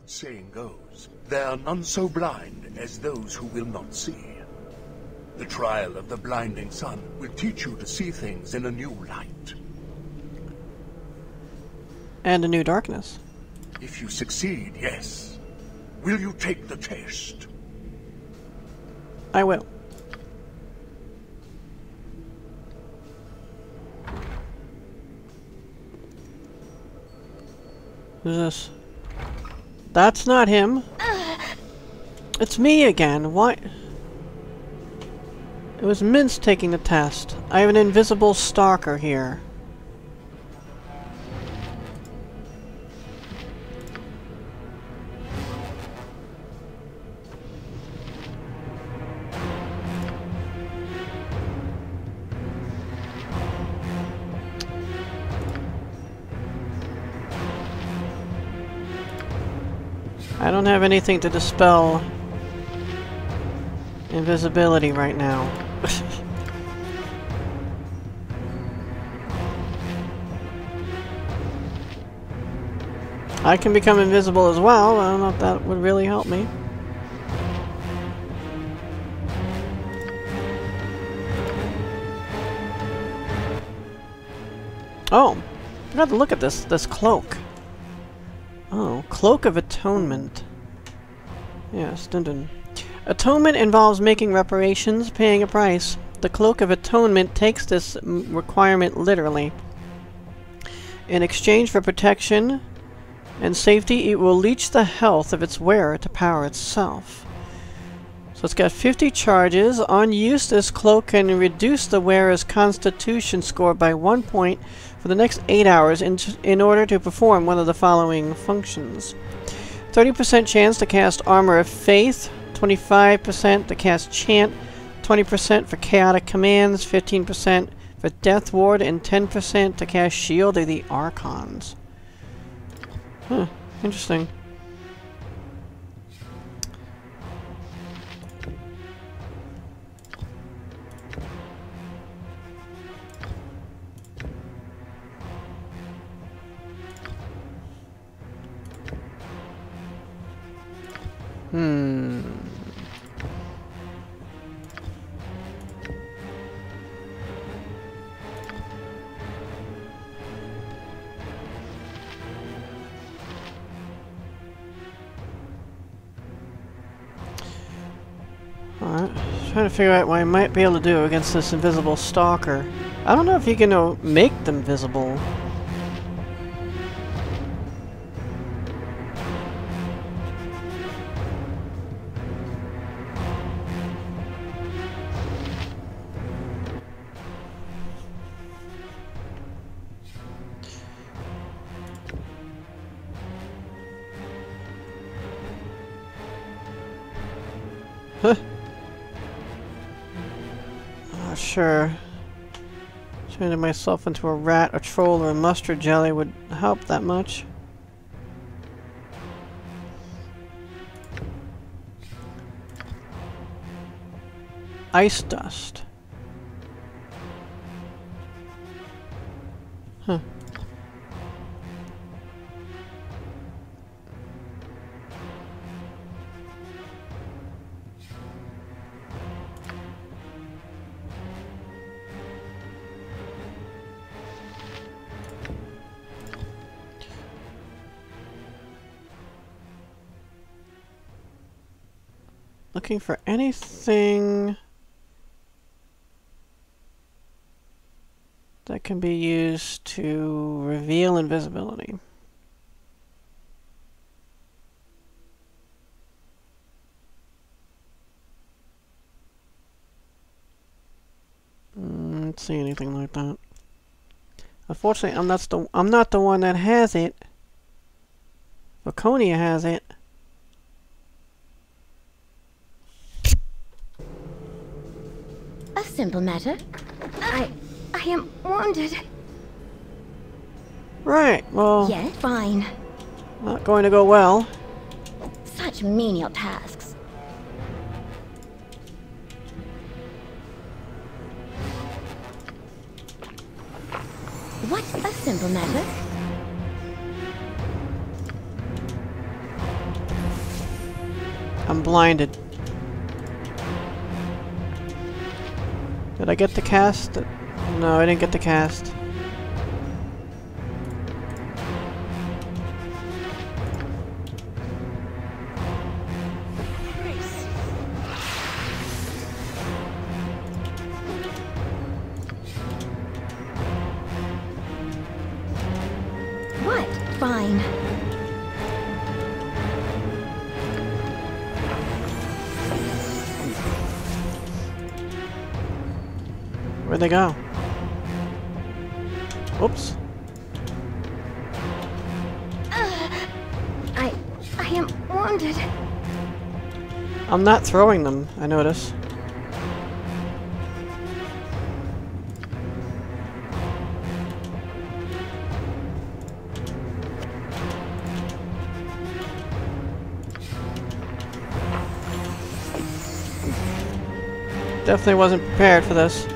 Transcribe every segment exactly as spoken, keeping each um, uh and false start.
Saying goes, there are none so blind as those who will not see. The trial of the blinding sun will teach you to see things in a new light. And a new darkness. If you succeed, yes. Will you take the test? I will. Who's this? That's not him. It's me again. Why? It was Mince taking the test. I have an invisible stalker here. I don't have anything to dispel invisibility right now. I can become invisible as well. I don't know if that would really help me. Oh, I forgot to look at this this cloak. Oh, Cloak of Atonement. Yes, dun dun. Atonement involves making reparations, paying a price. The Cloak of Atonement takes this requirement literally. In exchange for protection and safety, it will leech the health of its wearer to power itself. So it's got fifty charges. On use, this cloak can reduce the wearer's constitution score by one point for the next eight hours in, in order to perform one of the following functions. thirty percent chance to cast Armor of Faith, twenty-five percent to cast Chant, twenty percent for Chaotic Commands, fifteen percent for Death Ward, and ten percent to cast Shield of the Archons. Huh, interesting. Hmm. Alright, trying to figure out what I might be able to do against this invisible stalker. I don't know if you can uh, make them visible. Huh. Not sure. Turning myself into a rat, a troll, or a mustard jelly would help that much. Ice dust. Huh. Looking for anything that can be used to reveal invisibility. Mm, I don't see anything like that. Unfortunately, I'm not the I'm not the one that has it. Laconia has it. A simple matter. I... I am wounded. Right, well... Yeah, fine. Not going to go well. Such menial tasks. What a simple matter. I'm blinded. Did I get the cast? No, I didn't get the cast. What? Fine. Where'd they go? Oops. Uh, I... I am wounded. I'm not throwing them, I notice. Definitely wasn't prepared for this.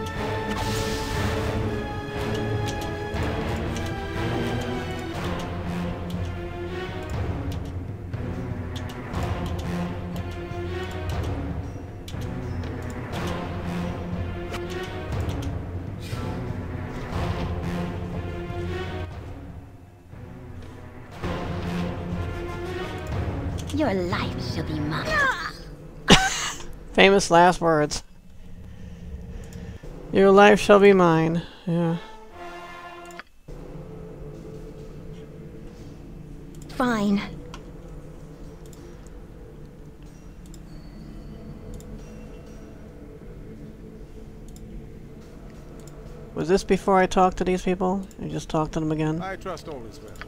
Your life shall be mine. Famous last words. Your life shall be mine. Yeah. Fine. Was this before I talked to these people? I just talked to them again? I trust all is well.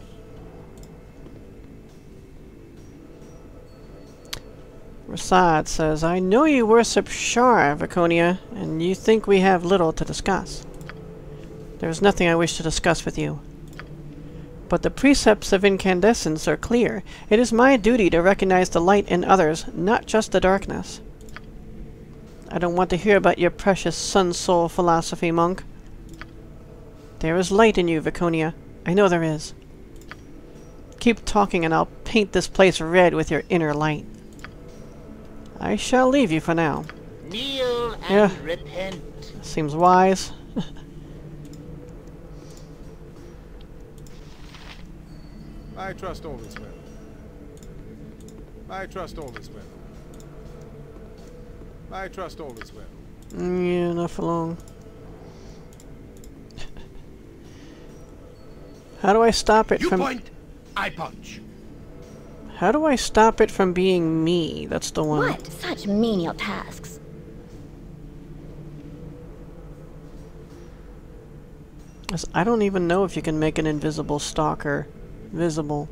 Rasad says, I know you worship Shar, Viconia, and you think we have little to discuss. There is nothing I wish to discuss with you. But the precepts of incandescence are clear. It is my duty to recognize the light in others, not just the darkness. I don't want to hear about your precious sun-soul philosophy, monk. There is light in you, Viconia. I know there is. Keep talking and I'll paint this place red with your inner light. I shall leave you for now. Kneel and Yeah. repent. Seems wise. I trust all is well. I trust all is well. I trust all is well. Mm, yeah, not for long. How do I stop it You from... point, I punch. How do I stop it from being me? That's the one. What? Such menial tasks. Yes, I don't even know if you can make an invisible stalker visible.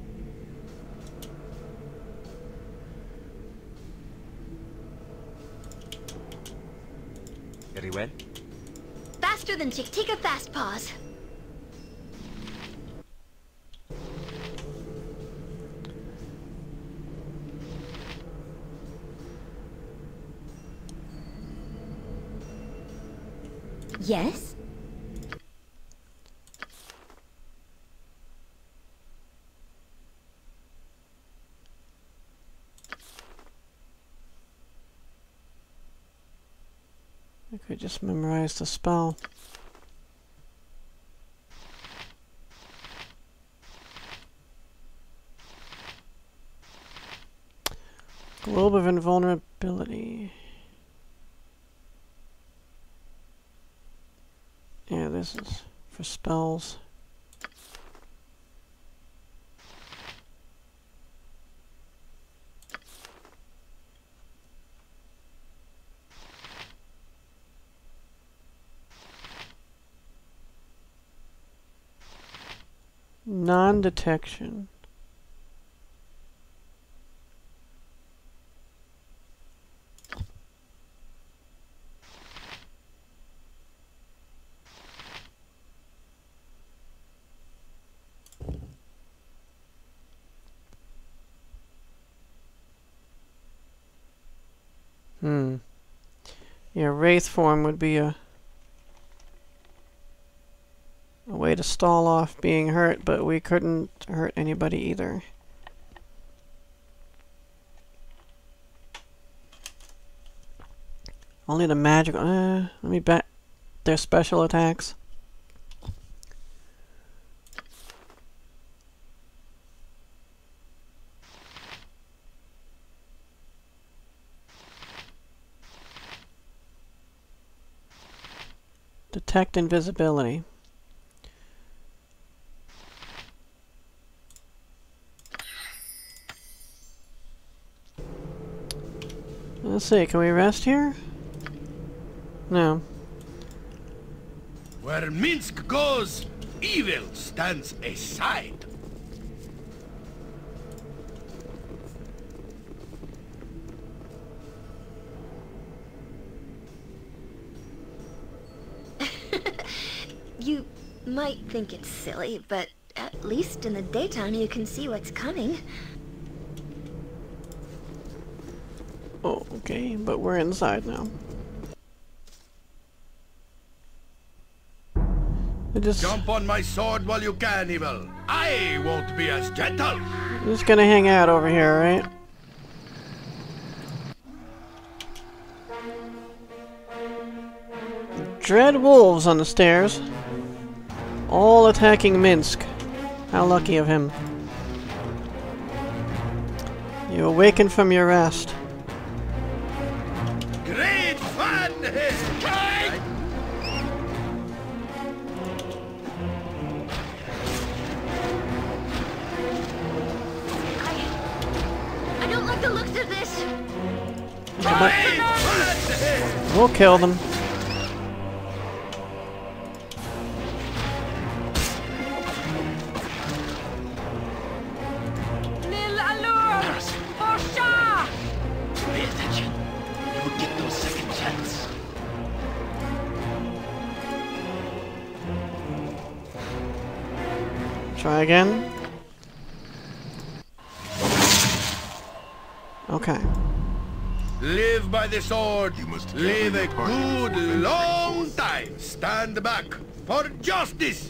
Very well. Faster than Chick. Take a fast pause. Yes? I could just memorize the spell. Globe of Invulnerability. Yeah, this is for spells. Non-detection. Hmm. Yeah, Wraith form would be a a way to stall off being hurt, but we couldn't hurt anybody either. Only the magical. Uh, let me bet their special attacks. Detect invisibility. Let's see, can we rest here? No. Where Minsk goes, evil stands aside. You might think it's silly, but at least in the daytime you can see what's coming. Oh, okay, but we're inside now. I just Jump on my sword while you can, evil. I won't be as gentle. I'm just gonna hang out over here, right? Dread wolves on the stairs. All attacking Minsk. How lucky of him. You awaken from your rest. Great fun! Kai! I... I don't like the looks of this! Great fun! We'll kill them. Pay attention. You will get those second chance. Try again. Okay. Live by the sword. You must live a good long time. Stand back for justice.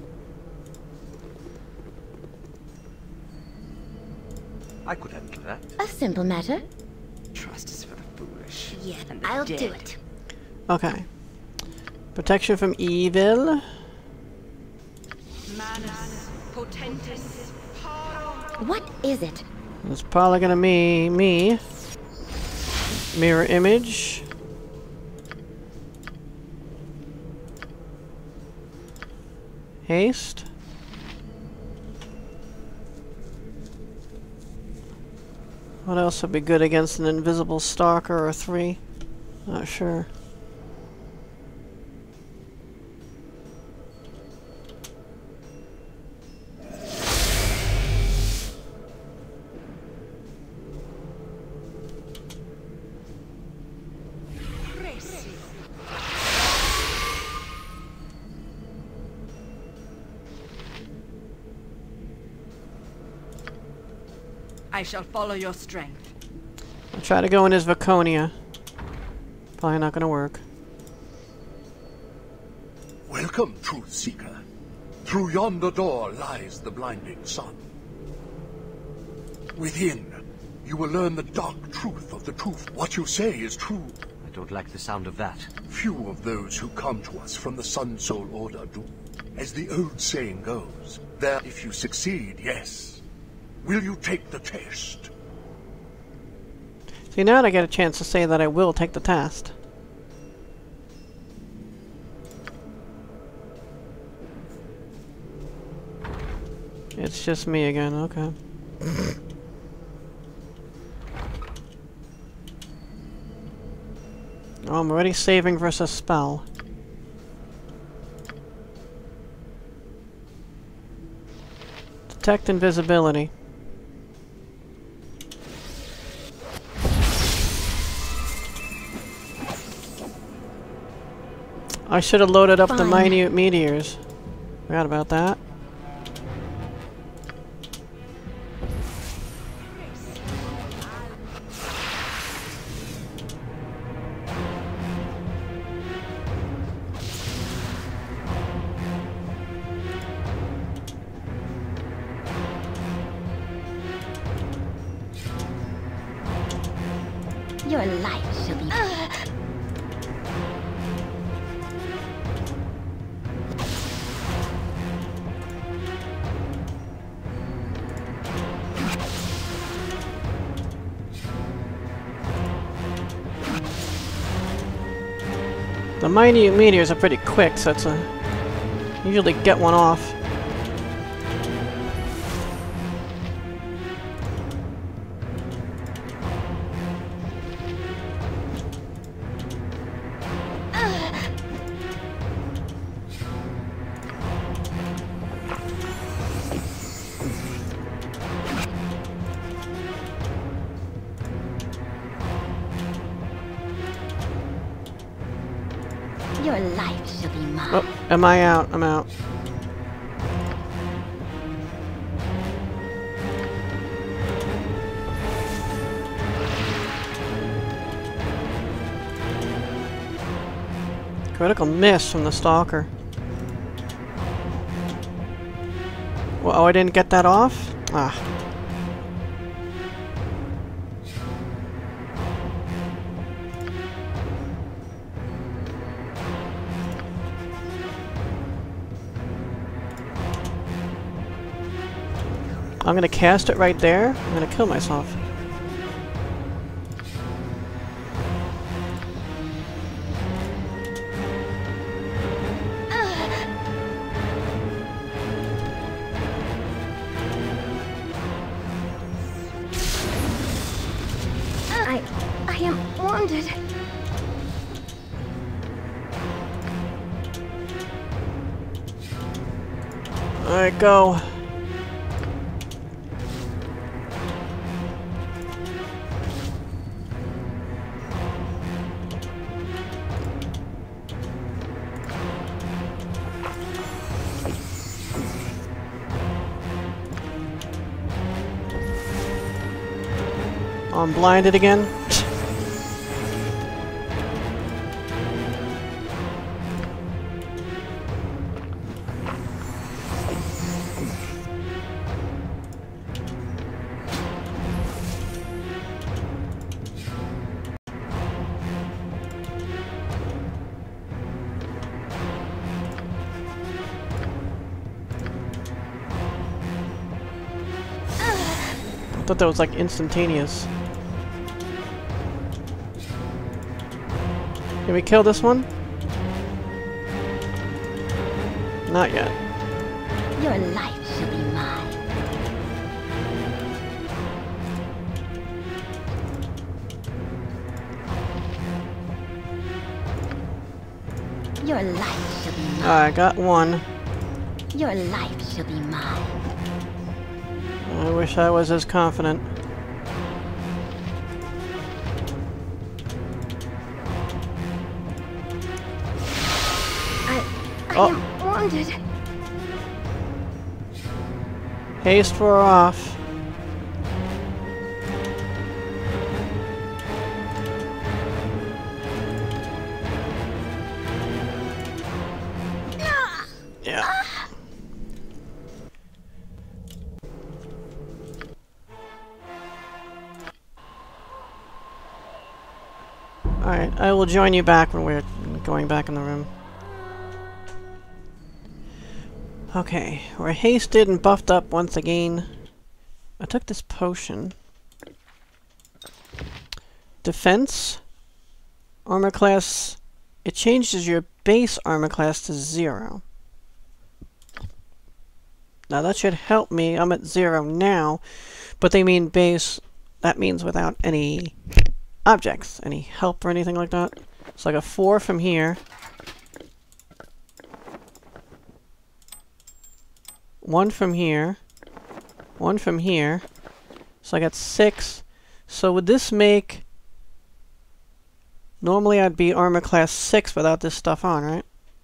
I could handle that. A simple matter. Trust is for the foolish. Yeah, and the I'll dead. do it. Okay. Protection from evil. Manus, potentis, paro. What is it? It's probably gonna be me. Mirror image. Haste. What else would be good against an invisible stalker or three? Not sure. I shall follow your strength. I'll try to go in as Vaconia. Probably not gonna work. Welcome, Truth Seeker. Through yonder door lies the blinding sun. Within, you will learn the dark truth of the truth. What you say is true. I don't like the sound of that. Few of those who come to us from the Sun Soul Order do. As the old saying goes, there if you succeed, yes. Will you take the test? See, now I get a chance to say that I will take the test. It's just me again, okay. Oh, I'm already saving versus spell. Detect invisibility. I should have loaded up Fine. the minute meteors. Forgot about that. Your life shall be... The mighty meteors are pretty quick, so it's a... usually get one off. Your life shall be mine. Oh, am I out? I'm out. Critical miss from the stalker. Well, oh, I didn't get that off? Ah. I'm gonna cast it right there. I'm gonna kill myself. I... I am wounded. Alright, go. I'm blinded again. I thought that was like instantaneous. Can we kill this one? Not yet. Your life shall be mine. Your life shall be mine. I got one. Your life shall be mine. I wish I was as confident. I Oh. am wounded. Haste for off. Yeah. Alright, I will join you back when we're going back in the room. Okay, we're hasted and buffed up once again. I took this potion. Defense. Armor class. It changes your base armor class to zero. Now that should help me. I'm at zero now. But they mean base. That means without any objects. Any help or anything like that. It's like a four from here. One from here. One from here. So I got six. So would this make... Normally I'd be armor class six without this stuff on, right?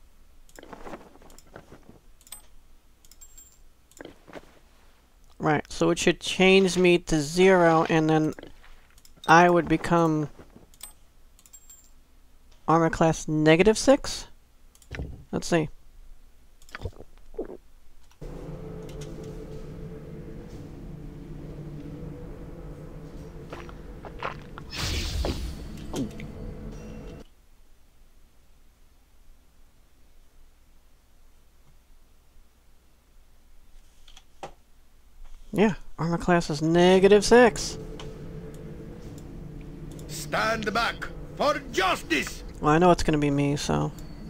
Right, so it should change me to zero and then I would become armor class negative six? Let's see. Yeah, armor class is negative six. Stand back for justice! Well, I know it's gonna be me, so...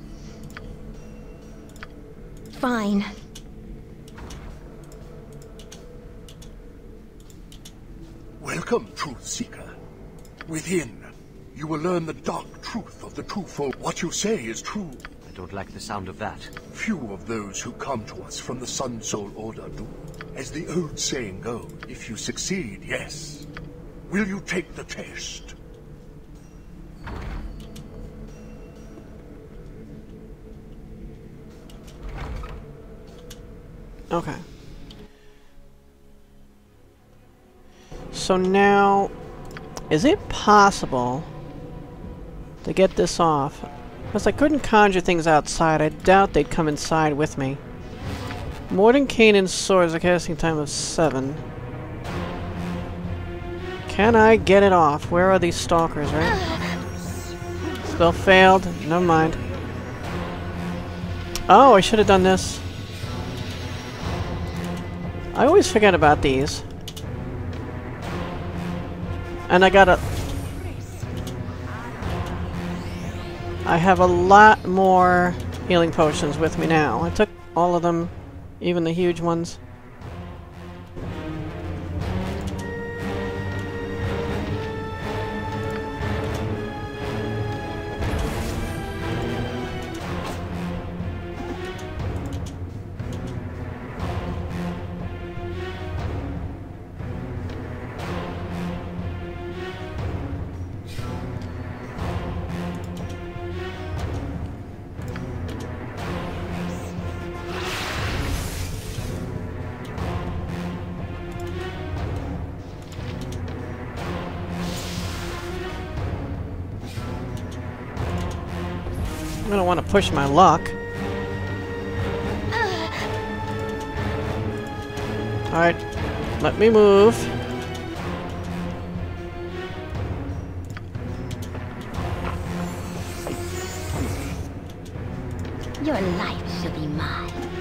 Fine. Welcome, Truth Seeker. Within, you will learn the dark truth of the twofold. What you say is true. I don't like the sound of that. Few of those who come to us from the Sun Soul Order do. As the old saying goes, if you succeed, yes. Will you take the test? Okay. So now, is it possible to get this off? Because I couldn't conjure things outside. I doubt they'd come inside with me. Morden Kanan's sword is a casting time of seven. Can I get it off? Where are these stalkers, right? Spell failed. Never mind. Oh, I should have done this. I always forget about these. And I got a... I have a lot more healing potions with me now. I took all of them, even the huge ones. I don't want to push my luck. Alright, let me move. Your life shall be mine.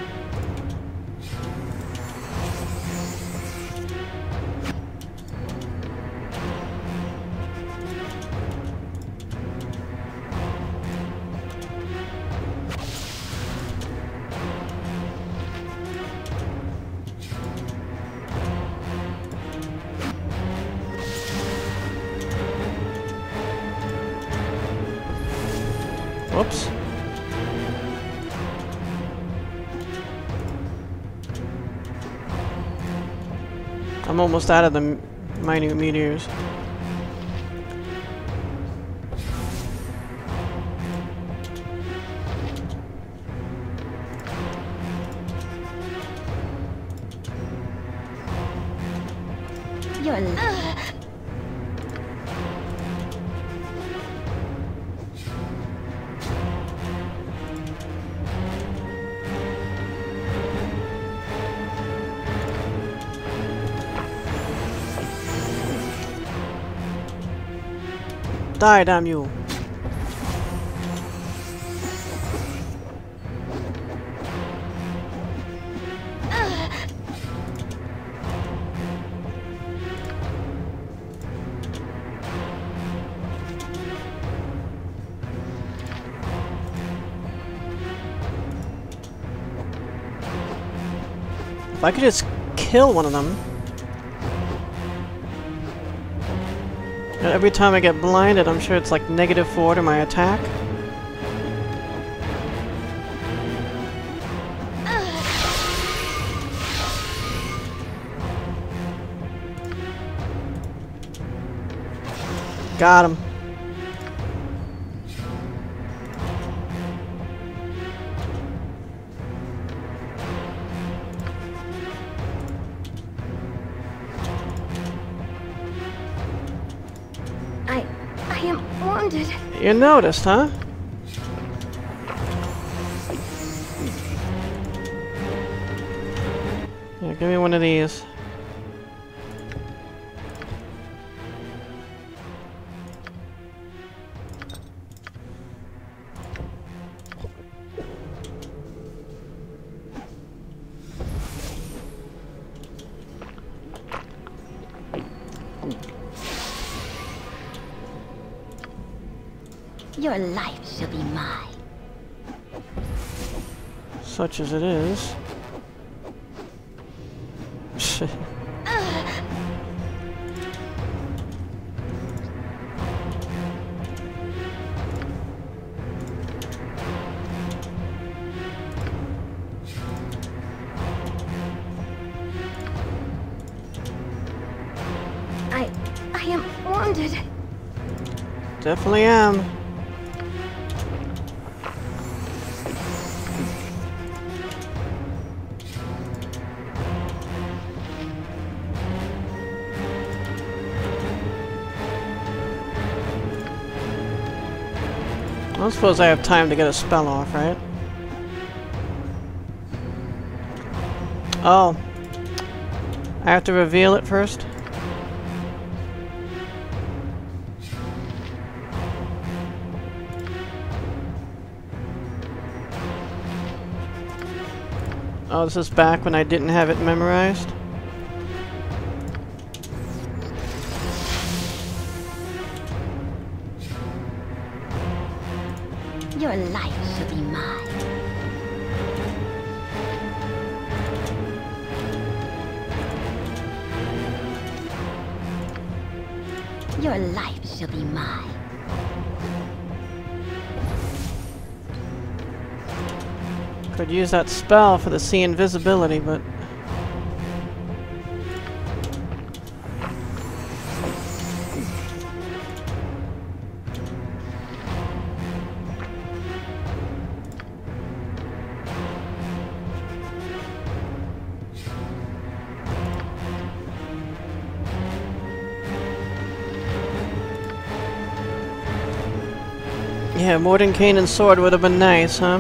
Whoops. I'm almost out of the m minute meteors. Your life. Die, damn you. If I could just kill one of them. And every time I get blinded, I'm sure it's like negative four to my attack. Got him. I... I am wounded. You noticed, huh? Yeah, give me one of these. Your life shall be mine. Such as it is. I... I am wounded. Definitely am. I don't suppose I have time to get a spell off, right? Oh. I have to reveal it first? Oh, this is back when I didn't have it memorized? Your life shall be mine. Your life shall be mine. Could use that spell for the see invisibility, but... yeah, Mordenkainen's sword would have been nice, huh?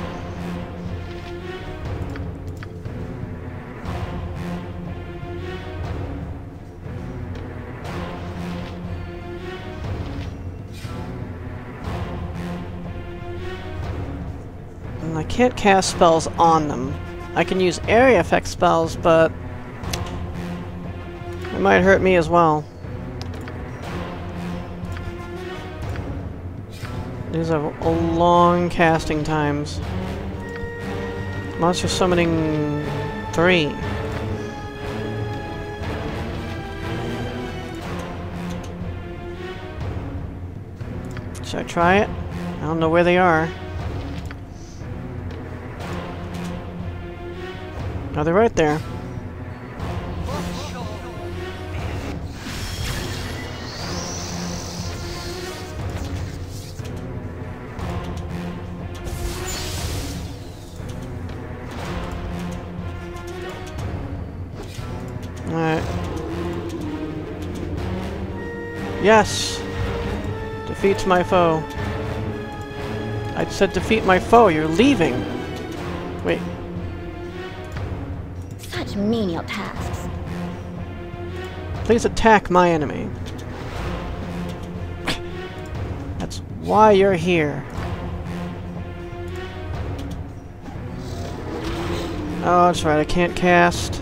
I can't cast spells on them. I can use area effect spells, but it might hurt me as well. These are long casting times. Monster summoning three. Should I try it? I don't know where they are. Oh, they're right there. Alright. Yes! Defeats my foe. I said defeat my foe, you're leaving! Wait. Such menial tasks. Please attack my enemy. That's why you're here. Oh, that's right, I can't cast.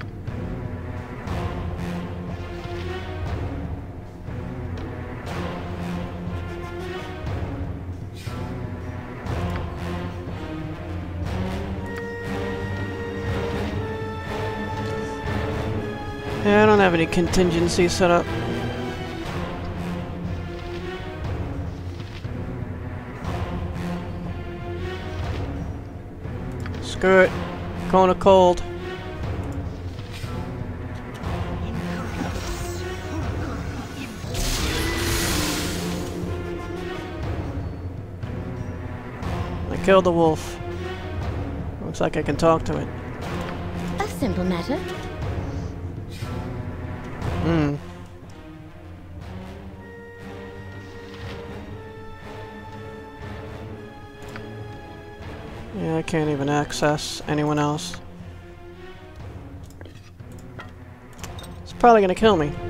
Yeah, I don't have any contingency set up. Screw it. Going to cold. I killed the wolf. Looks like I can talk to it. A simple matter. Hmm. Yeah, I can't even access anyone else. It's probably gonna kill me.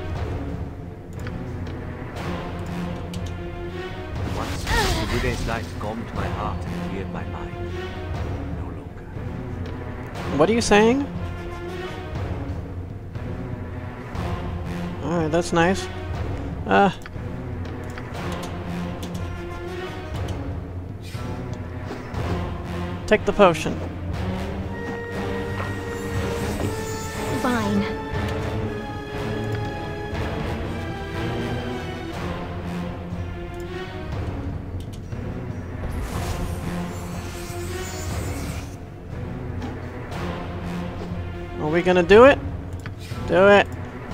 Once the Widow's light calmed my heart and cleared my mind. No longer. What are you saying? Alright, that's nice. Uh. Take the potion. Fine. Are we gonna do it? Do it.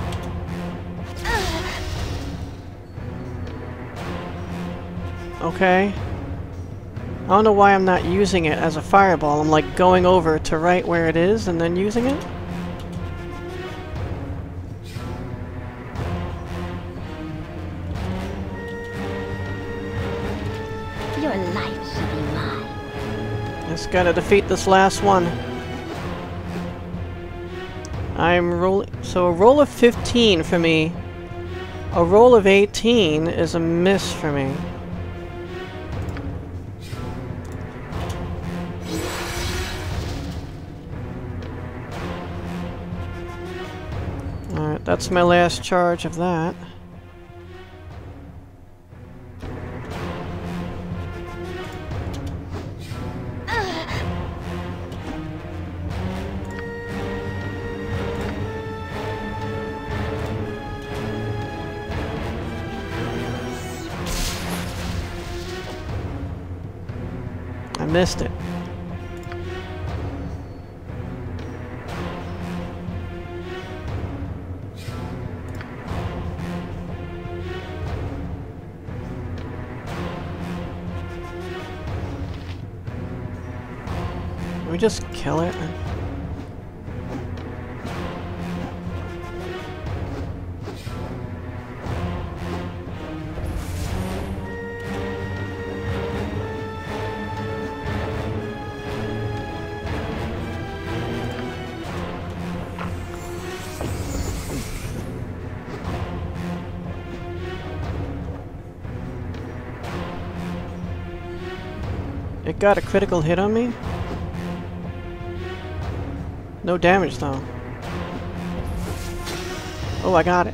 Okay. I don't know why I'm not using it as a fireball. I'm like going over to right where it is and then using it. Your life should be mine. Just gotta defeat this last one. I'm rolling. So a roll of fifteen for me. A roll of eighteen is a miss for me. Alright, that's my last charge of that. I missed it. Can we just kill it? It got a critical hit on me? No damage though. Oh, I got it.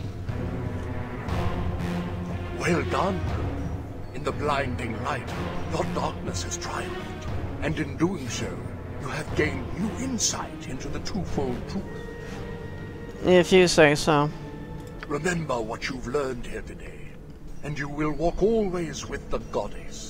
Well done. In the blinding light, your darkness has triumphed. And in doing so, you have gained new insight into the twofold truth. If you say so. Remember what you've learned here today, and you will walk always with the goddess.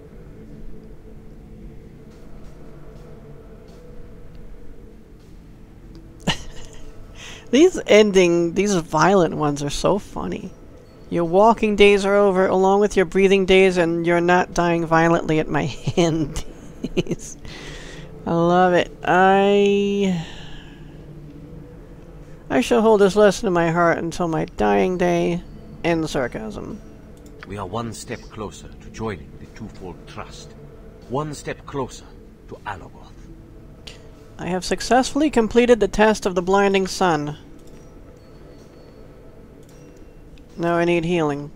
These ending, these violent ones are so funny. Your walking days are over, along with your breathing days, and you're not dying violently at my hand days. I love it. I... I shall hold this lesson in my heart until my dying day. End sarcasm. We are one step closer to joining the twofold trust. One step closer to Alagoth. I have successfully completed the test of the blinding sun. Now I need healing.